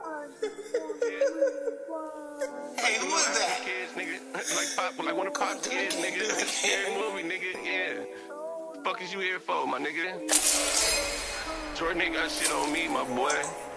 Hey, who is that? Kids, nigga. Like one of Pop's kids, nigga. Scary movie, nigga. Yeah. Fuck is you here for, my nigga? Jordan ain't got shit on me, my boy.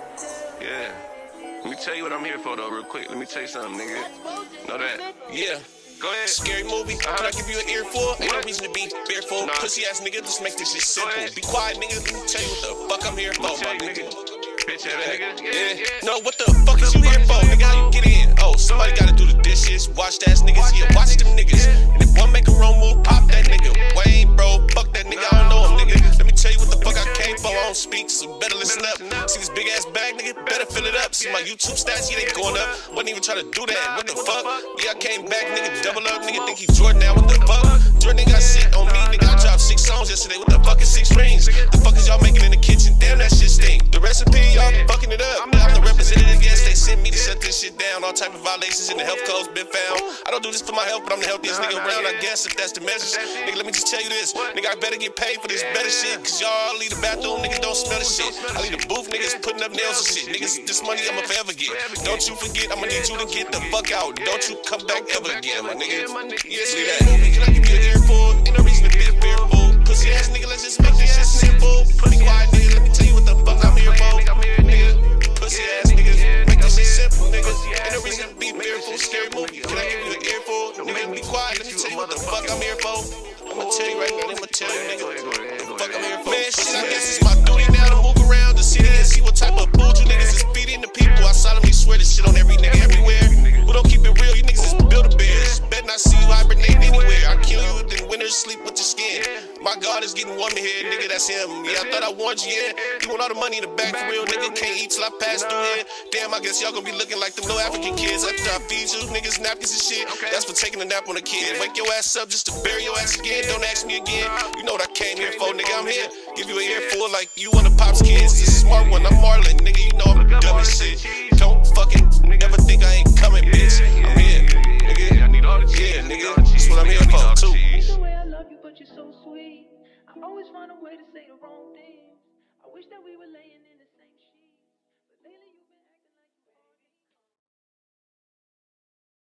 Yeah. Let me tell you what I'm here for, though, real quick. Let me tell you something, nigga. Know that? Yeah. Go ahead. Scary movie. Can I give you an earful? Ain't no reason to be fearful. Nah. Pussy ass nigga, just make this shit simple. Be quiet, nigga. Let me tell you what the fuck I'm here for, my nigga. Bitch ass nigga. Yeah. No, what the fuck is you here for, nigga? How you get in? Oh, somebody gotta do the dishes. Watch ass niggas, yeah, watch them niggas. And if one make a wrong move, pop that nigga. Wayne, bro, fuck that nigga. I don't know him, nigga. Let me tell you what the fuck I came for. I don't speak, so better listen up. See this big ass bag, nigga? Better fill it up. See my YouTube stats, yeah, they going up. Wasn't even trying to do that. What the fuck? Yeah, I came back, nigga. Double up, nigga. Think he Jordan now. What the fuck? Jordan ain't got shit on me, nigga. I dropped 6 songs yesterday. What the fuck is 6 rings? The fuck is y'all making in the kitchen? Damn, that shit stink. The recipe, y'all fucking it up. I'm the representative, yes, they sent me to shut this shit down. All type of violations in the health code's been found. I don't do this for my health, but I'm the healthiest nigga around, I guess, if that's the message. Nigga, let me just tell you this. Nigga, I better get paid for this better shit, cause y'all leave the bathroom, nigga, don't smell the shit. I leave the booth, niggas putting up nails and shit. Niggas, this money I'ma forever get. Don't you forget, I'ma need you to get the fuck out. Don't you come back ever again, my nigga. Yes, leave that. Can I give you an earful? Ain't no reason to be fearful. Pussy ass nigga, let's just make this shit simple. Be quiet, nigga, let me tell you what the fuck I'm here for. Nigga, pussy ass niggas, make this shit simple, nigga. Ain't no reason to be fearful. Scary movie. Can I give you an earful? Nigga, be quiet, let me tell you what the fuck I'm here for. I'ma tell you right now, I'ma tell you, nigga, what the fuck I'm here for. Man, shit, I guess it's my duty now to move around the city and see what type of food you niggas is feeding the people. I solemnly swear this shit on every nigga everywhere. We don't keep it real, you niggas is Build-A-Bears. Bet not see you hibernating anywhere. I kill you, then winners sleep with your skin. My God is getting warm in here, nigga, that's him. Yeah, I thought I warned you, yeah. You want all the money in the back for real, nigga. Can't eat till I pass through here. Damn, I guess y'all gonna be looking like them little African kids after I feed you niggas napkins and shit. That's for taking a nap on a kid. Wake your ass up just to bury your ass again. Don't ask me again. You know what I came here for, nigga. I'm here. Give you an earful like you one of Pop's kids. This is a smart one. I'm Marlon, nigga. You know I'm dumb as shit. Don't fucking ever think I ain't coming, bitch. I'm here, nigga. Yeah, nigga. That's what I'm here for, too. I love you, but you're so sweet. I always find a way to say the wrong thing. I wish that we were laying in